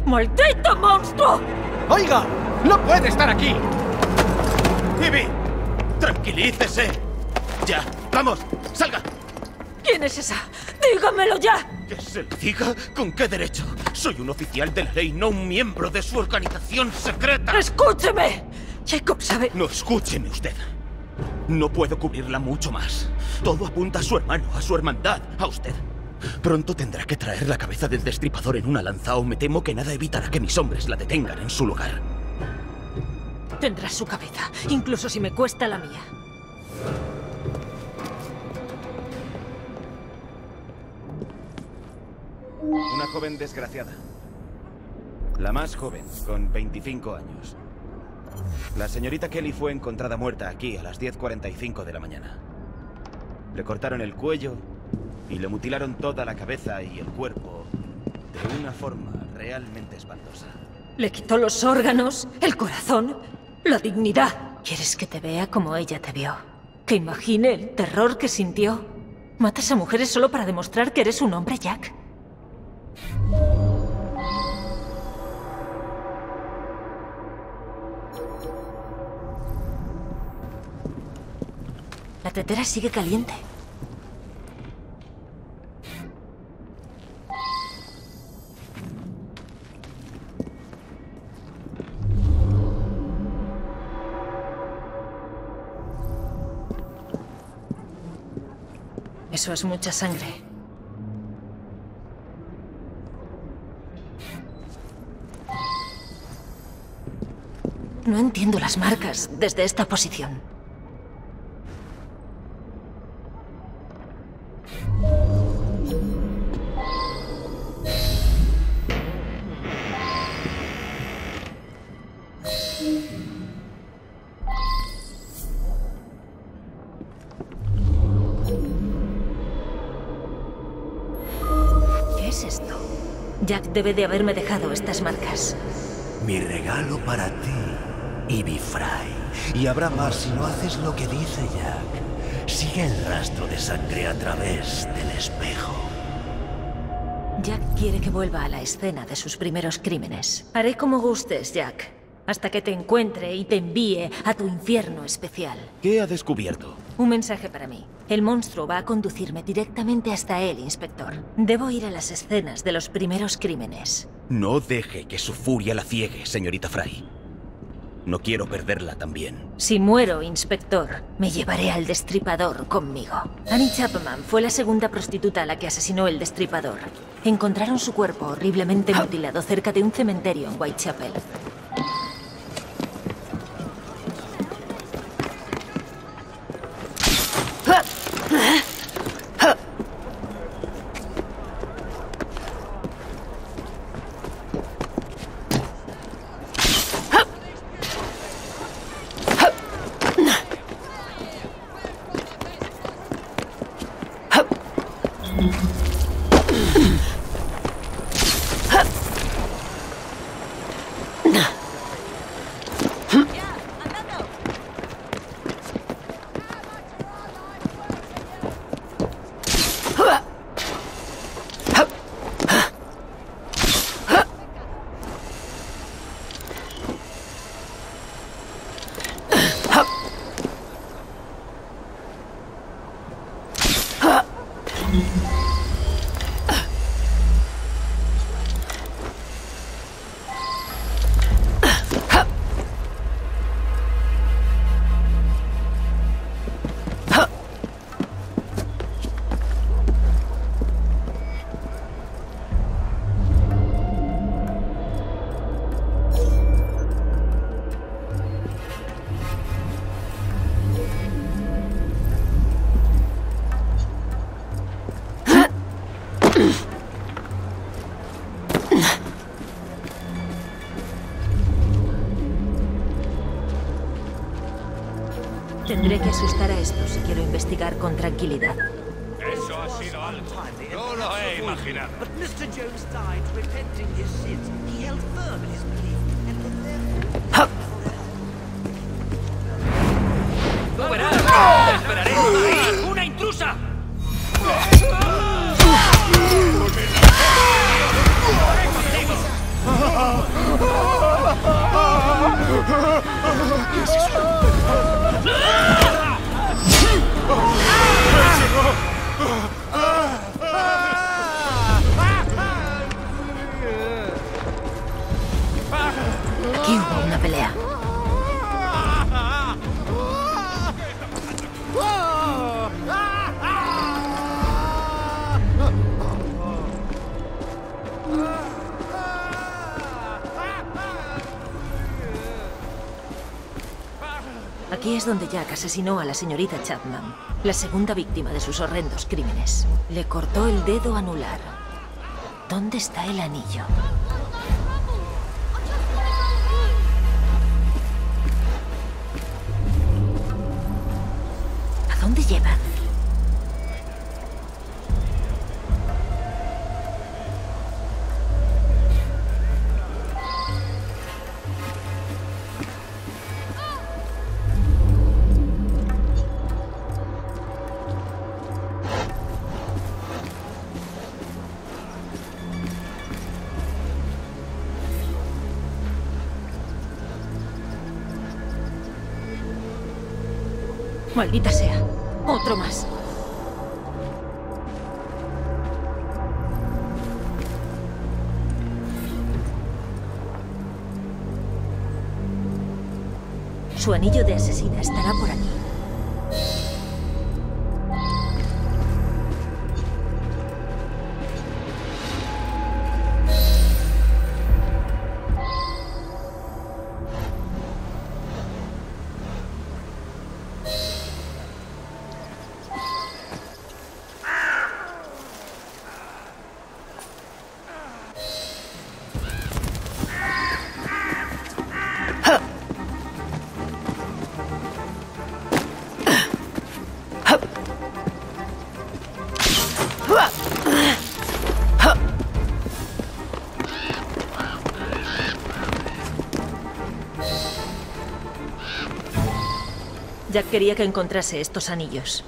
¡Maldito monstruo! ¡Oiga! ¡No puede estar aquí! ¡Ivy! ¡Tranquilícese! ¡Ya! ¡Vamos! ¡Salga! ¿Quién es esa? ¡Dígamelo ya! ¿Que se lo diga? ¿Con qué derecho? Soy un oficial de la ley, no un miembro de su organización secreta. ¡Escúcheme! Jacob sabe... No, escúcheme usted. No puedo cubrirla mucho más. Todo apunta a su hermano, a su hermandad, a usted. Pronto tendrá que traer la cabeza del destripador en una lanza o me temo que nada evitará que mis hombres la detengan en su lugar. Tendrá su cabeza, incluso si me cuesta la mía. Una joven desgraciada. La más joven, con 25 años. La señorita Kelly fue encontrada muerta aquí a las 10:45 de la mañana. Le cortaron el cuello y le mutilaron toda la cabeza y el cuerpo de una forma realmente espantosa. Le quitó los órganos, el corazón, la dignidad. ¿Quieres que te vea como ella te vio? ¿Que imagine el terror que sintió? ¿Matas a mujeres solo para demostrar que eres un hombre, Jack? La tetera sigue caliente. Eso es mucha sangre. No entiendo las marcas desde esta posición. ¿Qué es esto? Jack debe de haberme dejado estas marcas. Mi regalo para ti, Ivy Fry. Y habrá más si no haces lo que dice Jack. Sigue el rastro de sangre a través del espejo. Jack quiere que vuelva a la escena de sus primeros crímenes. Haré como gustes, Jack, hasta que te encuentre y te envíe a tu infierno especial. ¿Qué ha descubierto? Un mensaje para mí. El monstruo va a conducirme directamente hasta él, inspector. Debo ir a las escenas de los primeros crímenes. No deje que su furia la ciegue, señorita Fry. No quiero perderla también. Si muero, inspector, me llevaré al destripador conmigo. Annie Chapman fue la segunda prostituta a la que asesinó el destripador. Encontraron su cuerpo horriblemente mutilado cerca de un cementerio en Whitechapel. Tendré que asustar a estos si quiero investigar con tranquilidad. Eso ha sido algo. No lo he imaginado. But Mr. Jones died repenting his sins. He held firm in his belief, and ¡Tú verás! ¡Te esperaré! ¡Ahí! ¡Una intrusa! Aquí es donde Jack asesinó a la señorita Chapman, la segunda víctima de sus horrendos crímenes. Le cortó el dedo anular. ¿Dónde está el anillo? ¿A dónde llevan? Maldita sea. Otro más. Su anillo de asesina estará por aquí. Jack quería que encontrase estos anillos.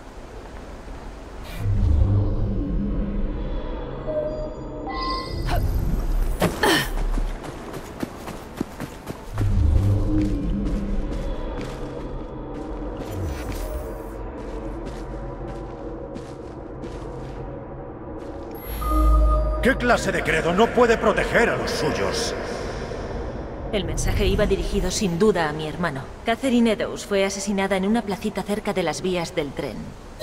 ¿Qué clase de credo no puede proteger a los suyos? El mensaje iba dirigido sin duda a mi hermano. Catherine Eddowes fue asesinada en una placita cerca de las vías del tren.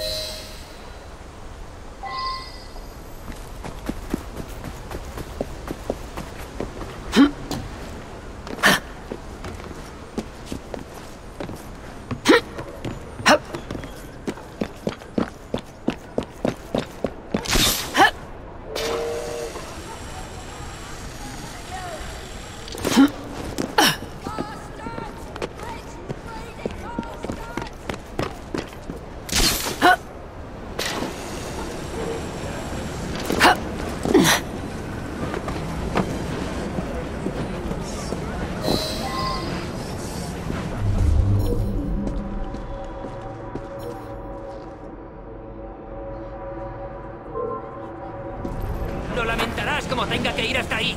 Lo lamentarás como tenga que ir hasta ahí.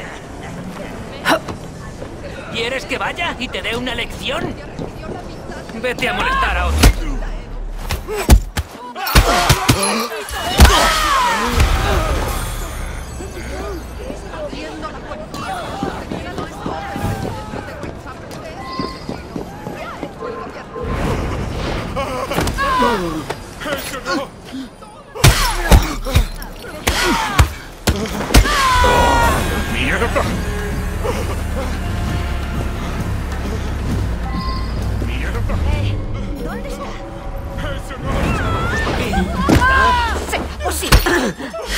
¿Quieres que vaya y te dé una lección? Vete a molestar a otro. ¡Eso no! ¡Mierda! ¡Mierda! ¿Dónde está? ¡Eso no! ¡Será posible!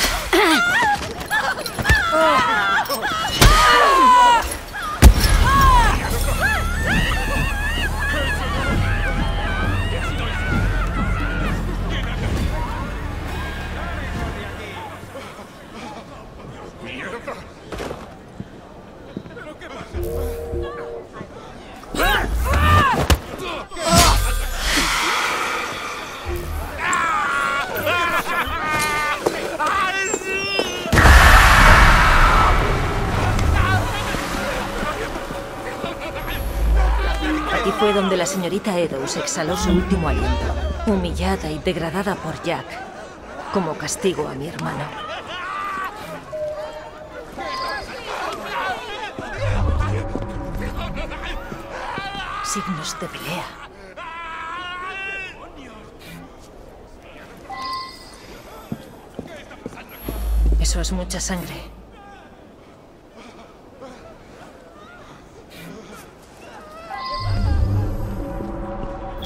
Aquí fue donde la señorita Eddowes exhaló su último aliento, humillada y degradada por Jack, como castigo a mi hermano. Signos de pelea. Eso es mucha sangre.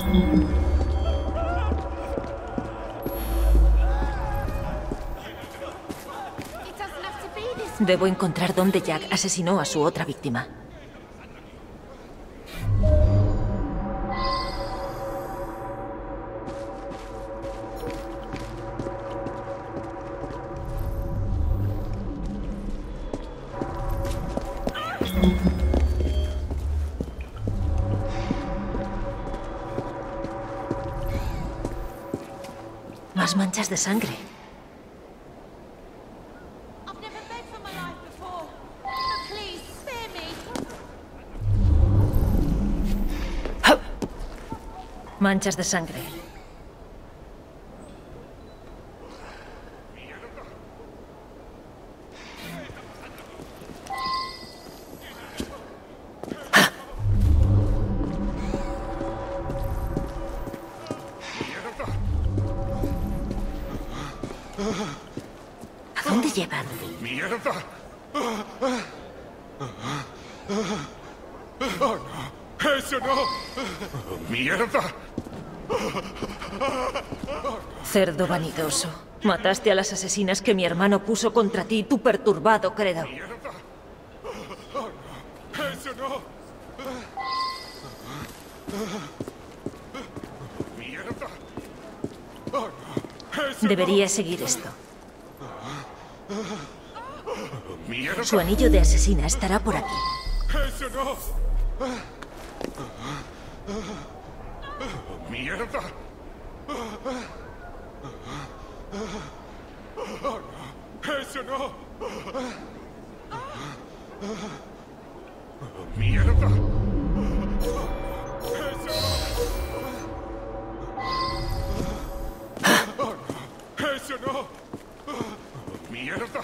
Debo encontrar dónde Jack asesinó a su otra víctima. Más manchas de sangre. Manchas de sangre. ¿A dónde llevan? ¡Mierda! ¡Oh, no! ¡Eso no! ¡Mierda! Cerdo vanidoso. Mataste a las asesinas que mi hermano puso contra ti, tu perturbado credo. ¡Mierda! ¡Oh, no! ¡Eso no! ¡Mierda! ¡Oh, no! ¡Eso Debería seguir esto. ¡Mierda! Su anillo de asesina estará por aquí. ¡Eso no! ¡Mierda! ¡Eso no! ¡Mierda! ¡Eso no! ¡Mierda!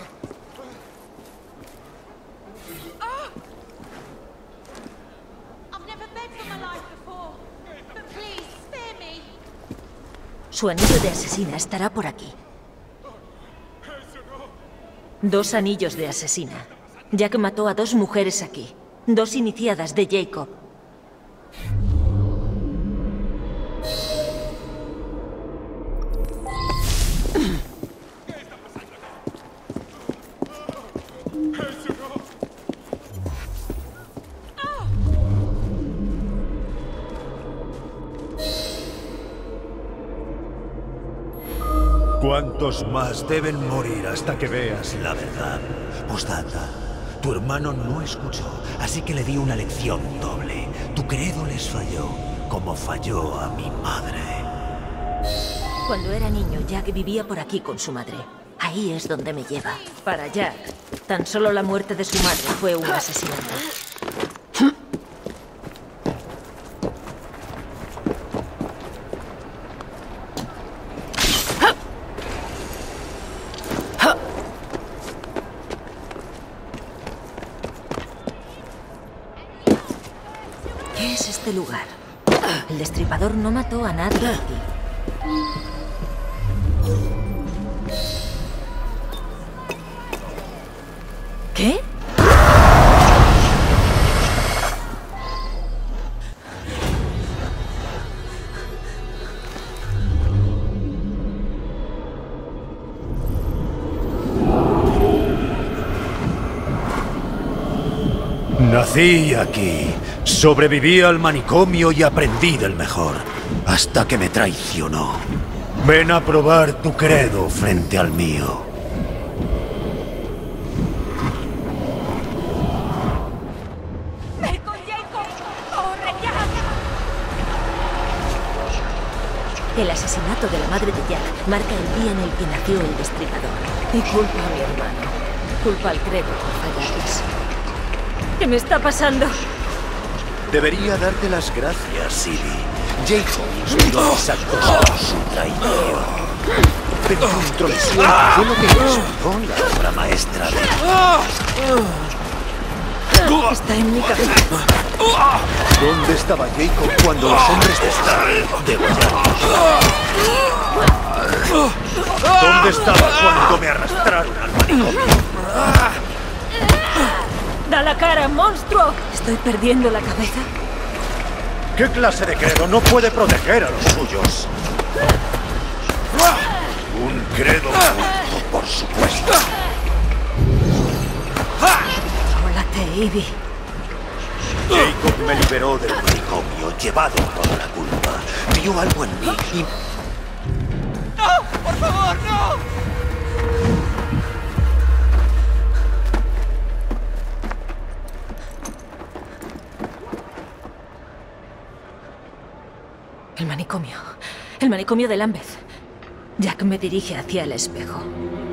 Su anillo de asesina estará por aquí. 2 anillos de asesina. Jack mató a 2 mujeres aquí. 2 iniciadas de Jacob. ¿Cuántos más deben morir hasta que veas la verdad? Postdata, tu hermano no escuchó, así que le di una lección doble. Tu credo les falló, como falló a mi madre. Cuando era niño, Jack vivía por aquí con su madre. Ahí es donde me lleva. Para Jack, tan solo la muerte de su madre fue un asesinato. ¿Qué es este lugar? El destripador no mató a nadie aquí. ¿Qué? Nací aquí, sobreviví al manicomio y aprendí del mejor, hasta que me traicionó. Ven a probar tu credo frente al mío. ¡Ven con Jacob! ¡Corre, Jack! El asesinato de la madre de Jack marca el día en el que nació el destripador. Y culpa a mi hermano. Culpa al credo por fallarles. ¿Qué me está pasando? Debería darte las gracias, Siri. Jacob inspiró mis actos con su traición. Pero tu intromisión fue lo que inspiró la obra maestra de... Está en mi cabeza. ¿Dónde estaba Jacob cuando los hombres de Stark degollaron? ¿Dónde estaba cuando me arrastraron al manicomio? ¡Da la cara, monstruo! ¿Estoy perdiendo la cabeza? ¿Qué clase de credo no puede proteger a los suyos? Un credo justo, por supuesto. Ólate, Ivy. Jacob me liberó del manicomio, llevado toda la culpa. Vio algo en mí y... ¡No! ¡Por favor, no! El manicomio. El manicomio de Lambeth. Jack me dirige hacia el espejo.